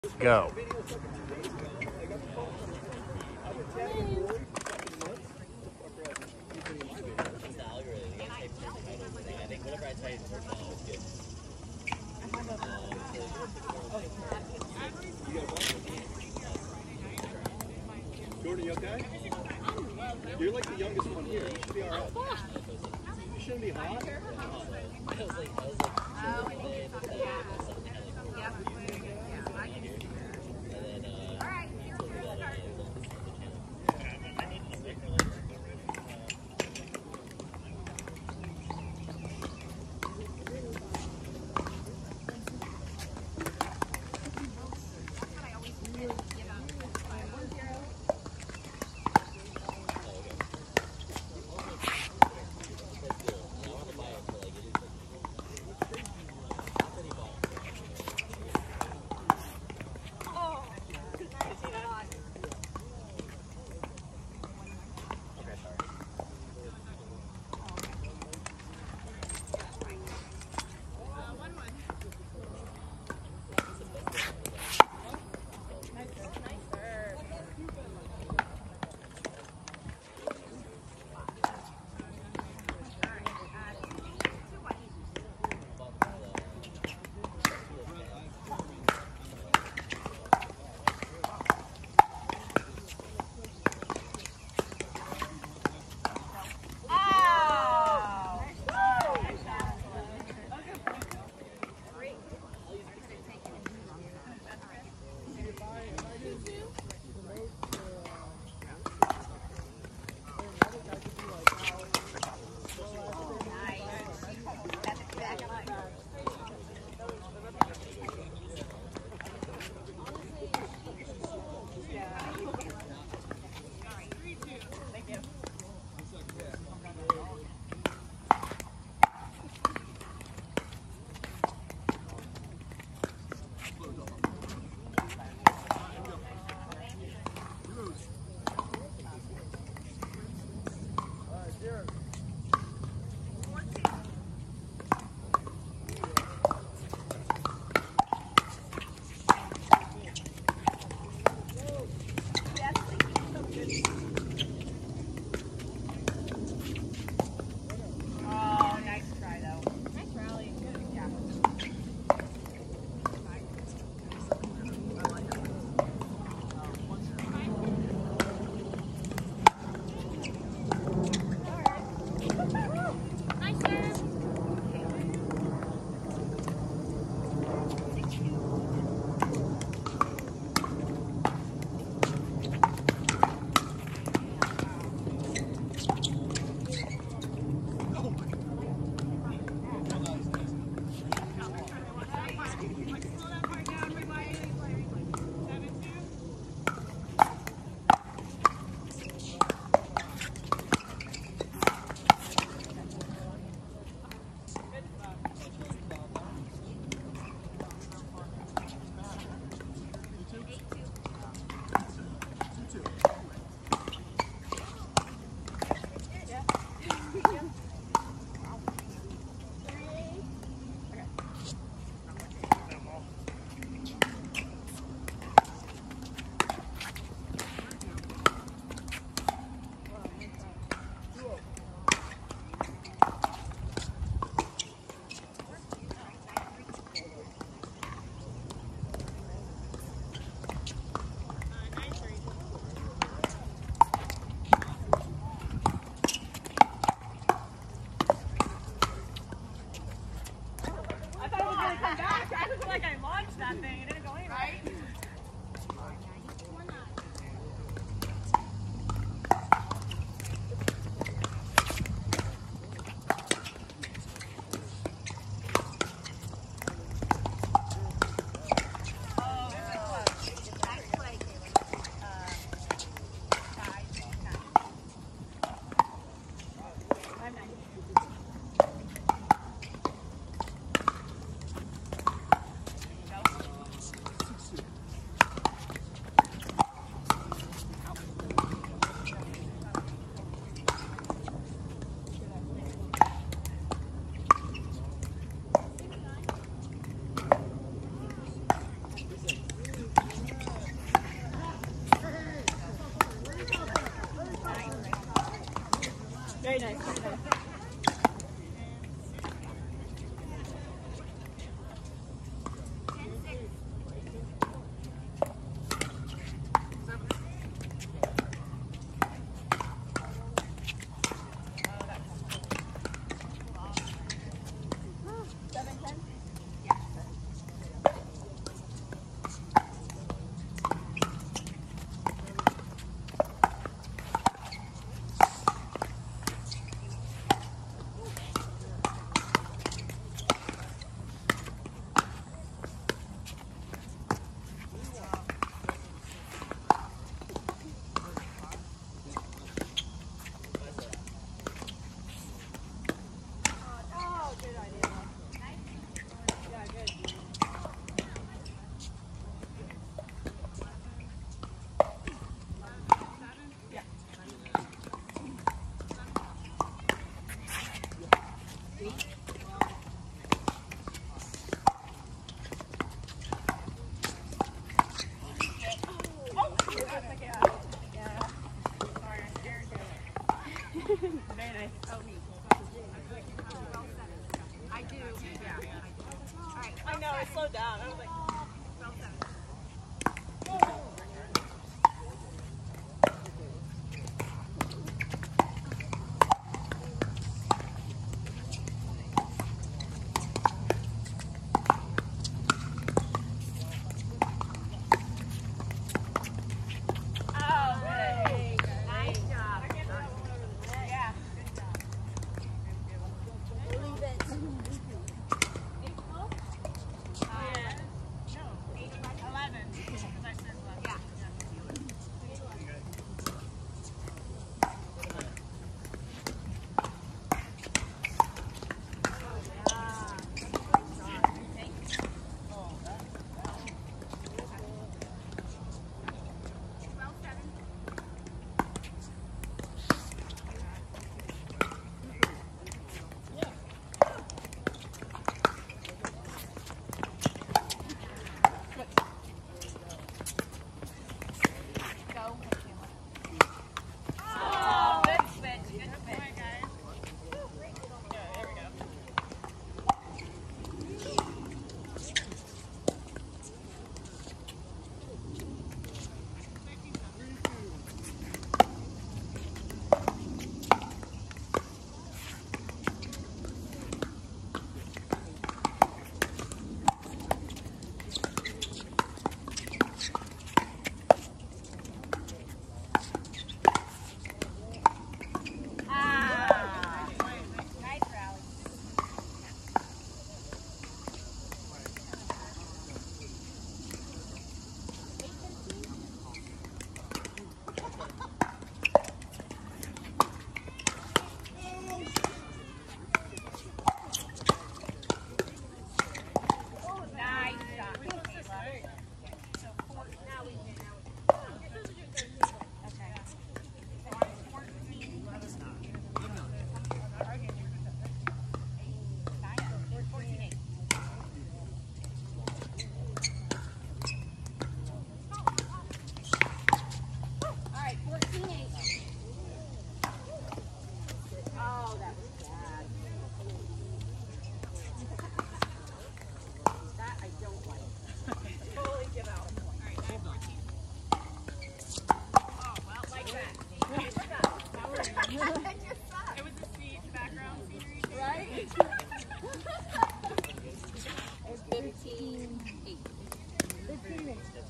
Go. Jordan, you okay? You're like the youngest one here. You should be alright. You shouldn't be hot.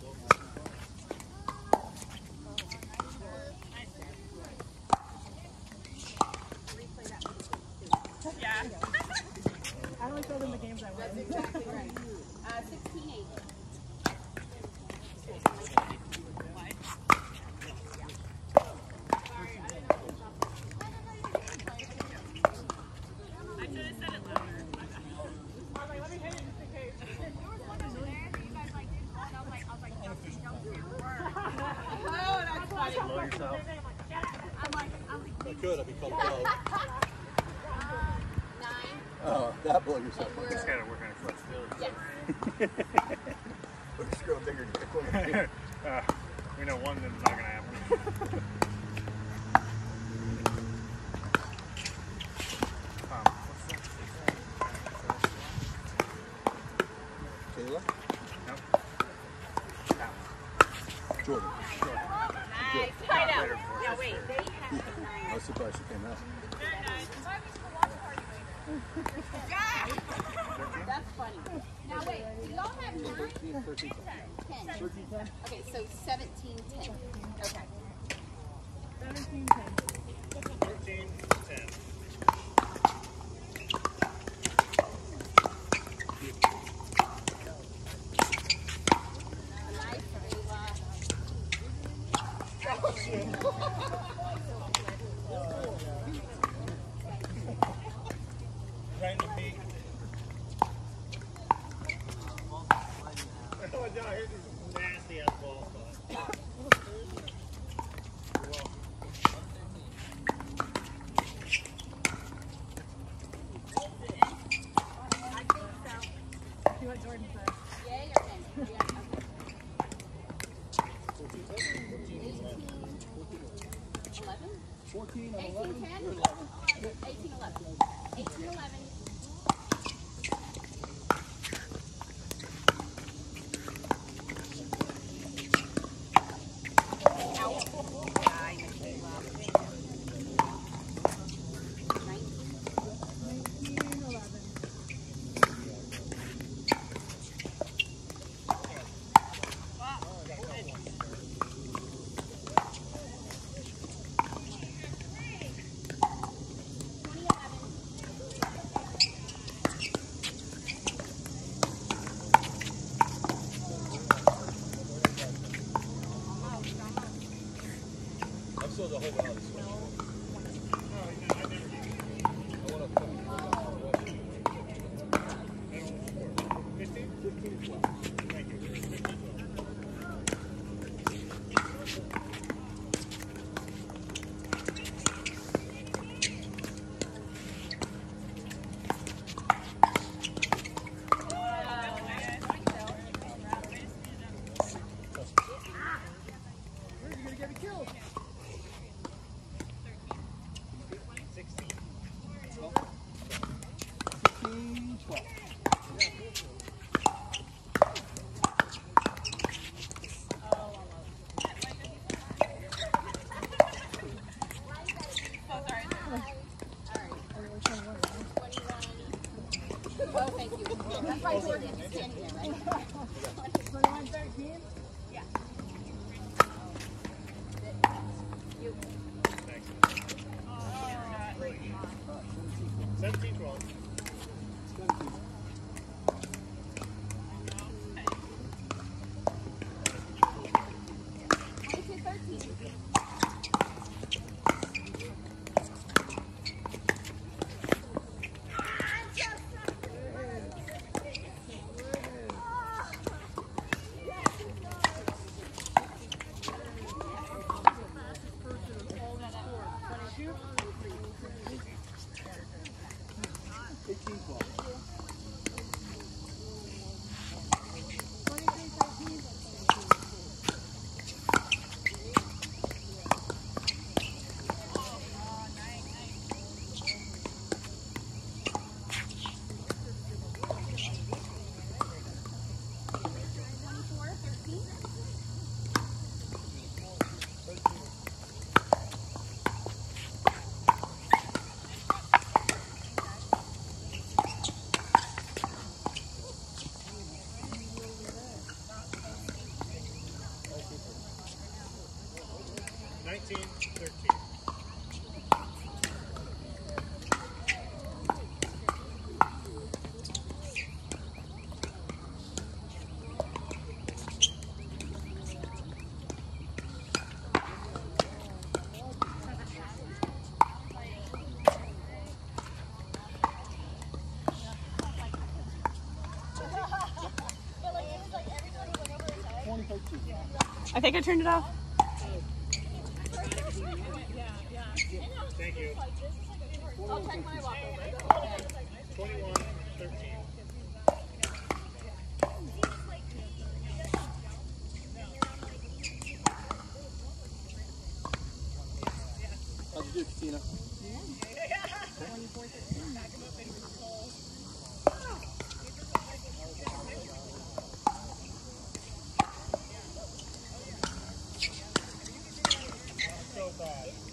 Yeah. I only showed them the games I won. That's exactly right. 16-8. If I could, I'd be called blow. 9. Oh, that blow yourself. Just gotta work on flexibility. Yes. Look, screw bigger to pick one. We know one that's not gonna happen. Kayla? Nope. Jordan. Nice. I know. Now wait, they have I was surprised she came out. That's funny. Now wait, do y'all have 9? 13, 13, 10. 13, 10? Okay, so 17-10. Okay. 17-10. 13, 10. Nice, Ava. Right in the peak. Oh, no, here's this nasty ass ball. See what Jordan said. Yay or nay? Yeah, okay. 11? 14, 18, 11. 10? 18, 11. 18, 11. I'm still the whole round. I want to come. 15, 12. Thank you. Where's he going to get a kill? 16. 15, 12. Oh, thank you. That's why Jordan is standing there, right? 21-13? Yeah. You. Thanks. 17, 12. 17. 22-13. 14-13. I think I turned it off. Thank you. I'll check my walk over. 21-13. How'd you do, Katina? So bad.